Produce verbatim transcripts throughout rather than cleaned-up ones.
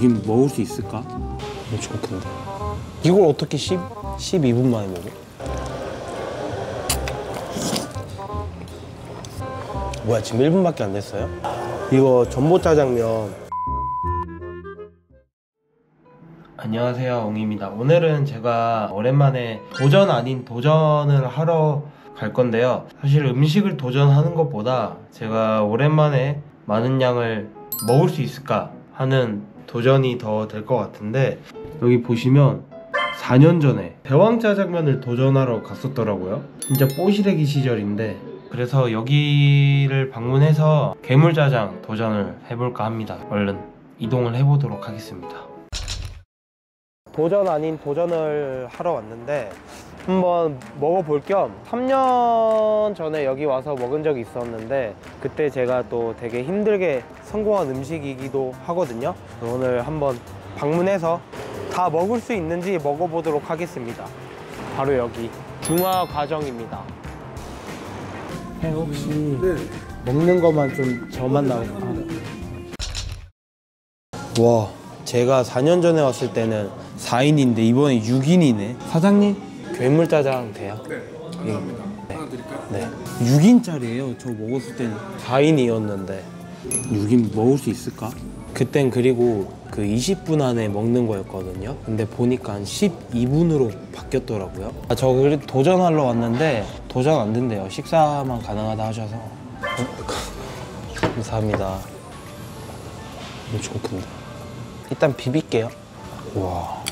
여긴 먹을 수 있을까? 엄청 큰데. 이걸 어떻게 십, 십이 분 만에 먹어? 뭐야, 지금 일 분밖에 안 됐어요? 이거 전보짜장면. 안녕하세요, 옹입니다. 오늘은 제가 오랜만에 도전 아닌 도전을 하러 갈 건데요. 사실 음식을 도전하는 것보다 제가 오랜만에 많은 양을 먹을 수 있을까 하는 도전이 더 될 것 같은데, 여기 보시면 사 년 전에 대왕짜장면을 도전하러 갔었더라고요. 진짜 뽀시래기 시절인데, 그래서 여기를 방문해서 괴물짜장 도전을 해볼까 합니다. 얼른 이동을 해보도록 하겠습니다. 도전 아닌 도전을 하러 왔는데 한번 먹어볼 겸 삼 년 전에 여기 와서 먹은 적이 있었는데, 그때 제가 또 되게 힘들게 성공한 음식이기도 하거든요. 오늘 한번 방문해서 다 먹을 수 있는지 먹어보도록 하겠습니다. 바로 여기 중화과정입니다. 혹시 네. 먹는 것만 좀 저만 나올까? 와, 제가 사 년 전에 왔을 때는 사 인인데 이번에 육 인이네. 사장님, 괴물짜장 돼요? 네, 감사합니다. 네. 하나 드릴까요? 네. 육 인짜리예요. 저 먹었을 때는 사 인이었는데. 육 인 먹을 수 있을까? 그땐 그리고 그 이십 분 안에 먹는 거였거든요. 근데 보니까 한 십이 분으로 바뀌었더라고요. 아, 저 그래도 도전하러 왔는데 도전 안 된대요. 식사만 가능하다 하셔서. 어, 감사합니다. 엄청 큰데. 일단 비빌게요. 와.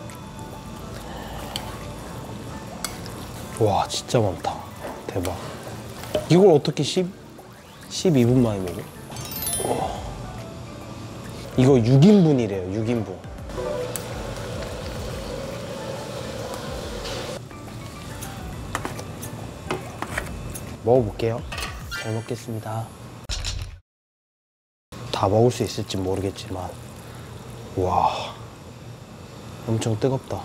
와, 진짜 많다. 대박. 이걸 어떻게 십, 십이 분 만에 먹어? 와. 이거 육 인분이래요, 육 인분. 먹어볼게요. 잘 먹겠습니다. 다 먹을 수 있을지 모르겠지만, 와, 엄청 뜨겁다.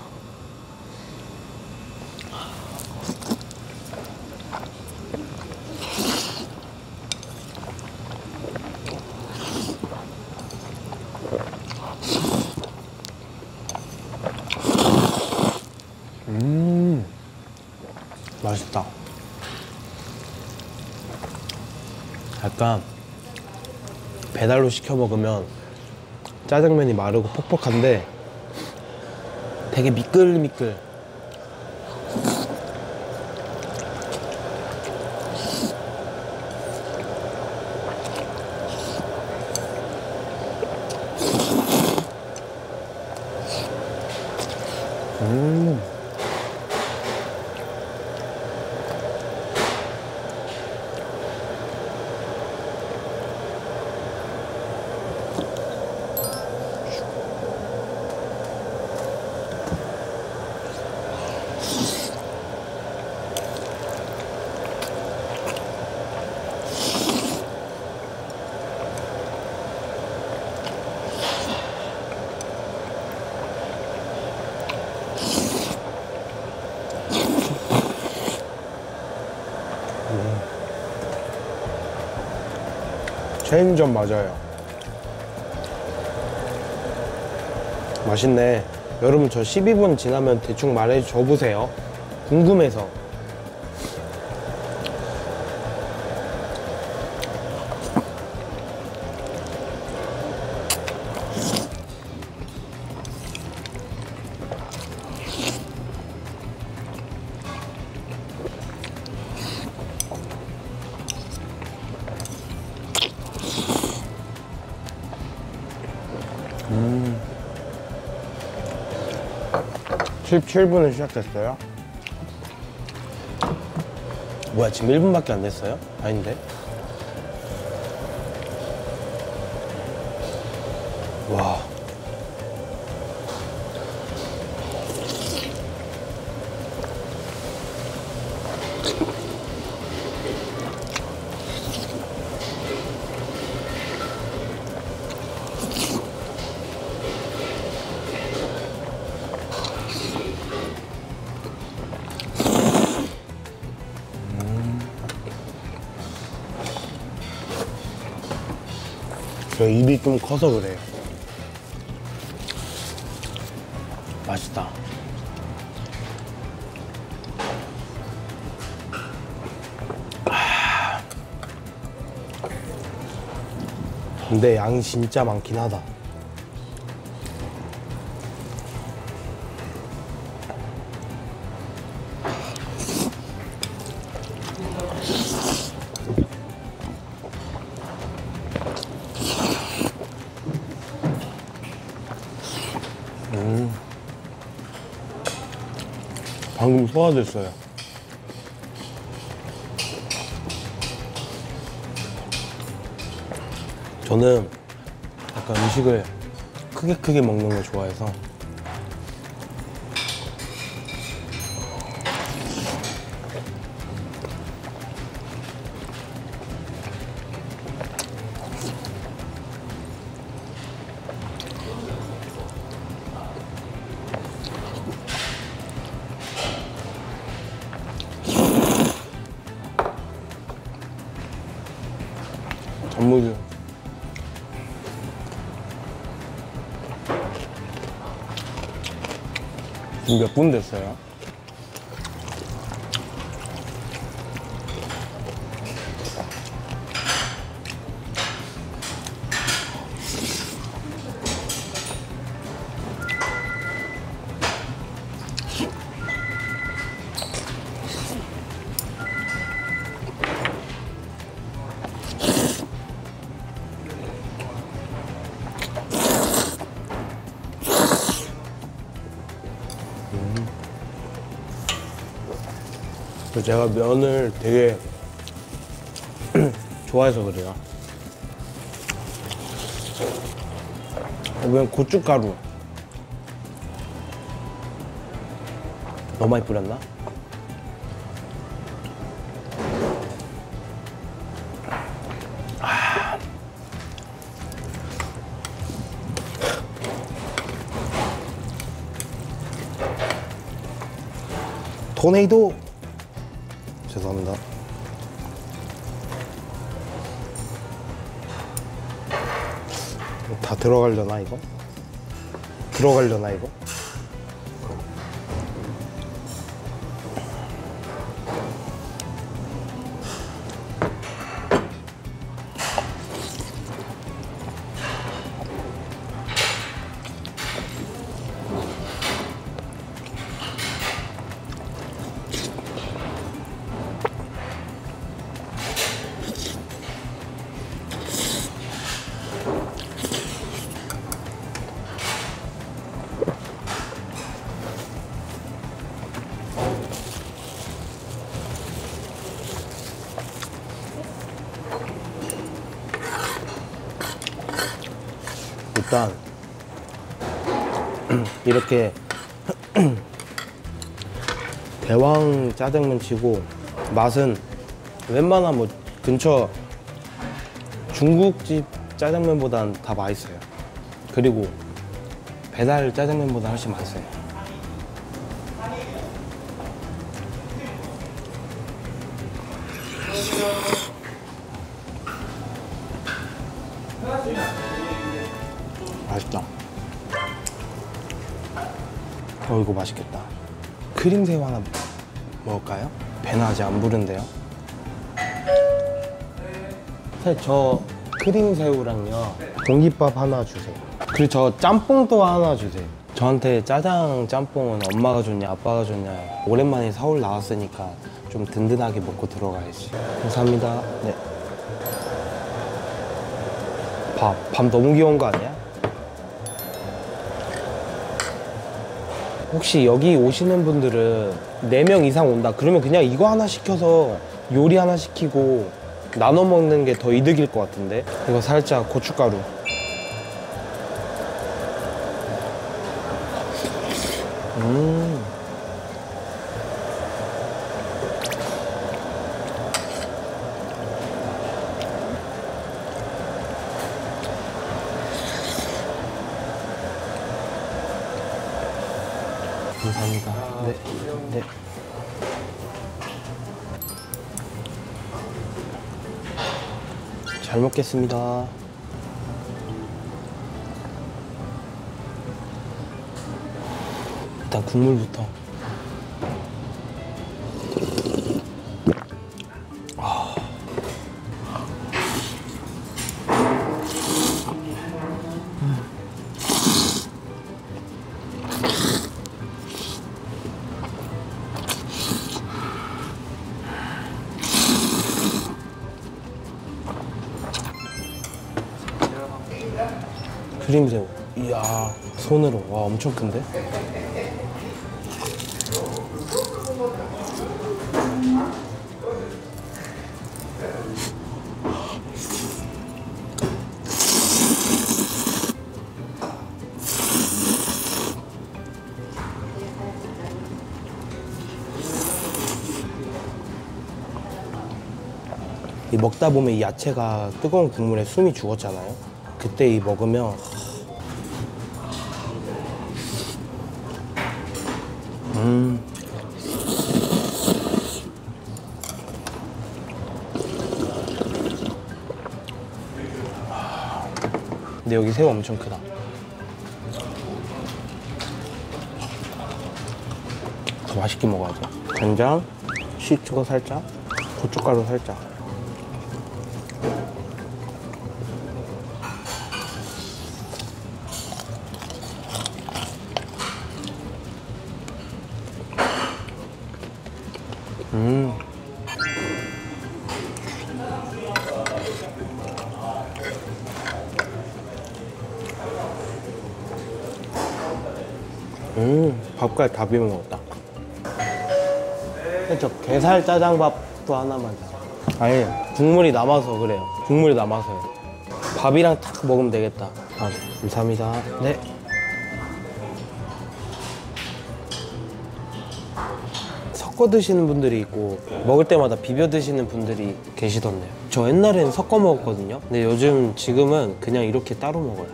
음, 맛있다. 약간 배달로 시켜 먹으면 짜장면이 마르고 퍽퍽한데 되게 미끌미끌. 음. 체인점 맞아요. 맛있네. 여러분, 저 십이 분 지나면 대충 말해줘 보세요. 궁금해서. 음. 십칠 분에 시작됐어요? 뭐야, 지금 일 분밖에 안 됐어요? 아닌데? 와. 저 입이 좀 커서 그래요. 맛있다. 아. 근데 양이 진짜 많긴 하다. 음. 방금 소화됐어요. 저는 약간 음식을 크게 크게 먹는 걸 좋아해서 전무주 지금 몇 분 됐어요? 제가 면을 되게 좋아해서 그래요. 이건 고춧가루 너무 많이 뿌렸나? 아. 토네이도 죄송합니다. 다 들어가려나 이거? 들어가려나 이거? 일단 이렇게 대왕 짜장면 치고 맛은 웬만한 뭐 근처 중국집 짜장면보단 다 맛있어요. 그리고 배달 짜장면보다 훨씬 맛있어요. 맛있다. 어 이거 맛있겠다. 크림새우 하나 먹을까요? 배는 아직 안 부른데요. 사실 저 크림새우랑요 공깃밥 하나 주세요. 그리고 저 짬뽕도 하나 주세요. 저한테 짜장 짬뽕은 엄마가 줬냐 아빠가 줬냐, 오랜만에 서울 나왔으니까 좀 든든하게 먹고 들어가야지. 감사합니다. 네. 밥, 밥 너무 귀여운 거 아니야? 혹시 여기 오시는 분들은 네 명 이상 온다 그러면 그냥 이거 하나 시켜서 요리 하나 시키고 나눠 먹는 게 더 이득일 것 같은데. 이거 살짝 고춧가루. 음. 감사합니다. 네. 네. 잘 먹겠습니다. 일단 국물부터. 아. 음. 크림새우. 이야, 손으로. 와, 엄청 큰데? 이 먹다 보면 이 야채가 뜨거운 국물에 숨이 죽었잖아요. 그때 이 먹으면 음. 근데 여기 새우 엄청 크다. 더 맛있게 먹어야죠. 간장, 식초 살짝, 고춧가루 살짝. 음. 음, 밥까지 다 비벼 먹었다. 저 게살 짜장밥도 하나만 더. 아니, 국물이 남아서 그래요. 국물이 남아서요. 밥이랑 탁 먹으면 되겠다. 아, 감사합니다. 네. 섞어 드시는 분들이 있고 먹을 때마다 비벼 드시는 분들이 계시던데요. 저 옛날에는 섞어 먹었거든요. 근데 요즘 지금은 그냥 이렇게 따로 먹어요.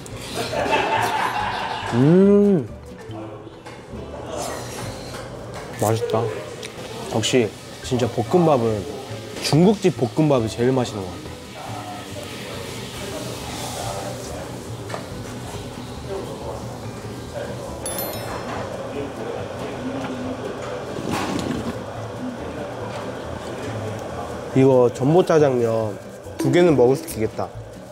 음, 맛있다. 역시 진짜 볶음밥은 중국집 볶음밥이 제일 맛있는 것 같아요. 이거 전보 짜장면 두 개는 먹을 수 있겠다.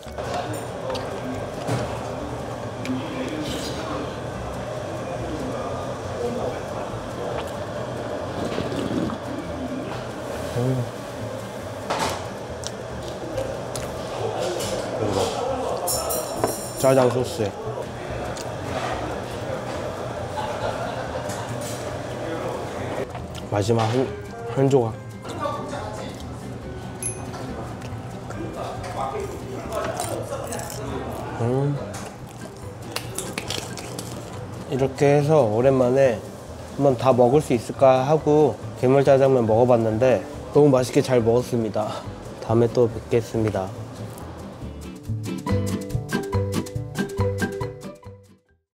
음. 이거 짜장 소스에 마지막 한, 한 조각. 음. 이렇게 해서 오랜만에 한번 다 먹을 수 있을까 하고 괴물짜장면 먹어봤는데 너무 맛있게 잘 먹었습니다. 다음에 또 뵙겠습니다.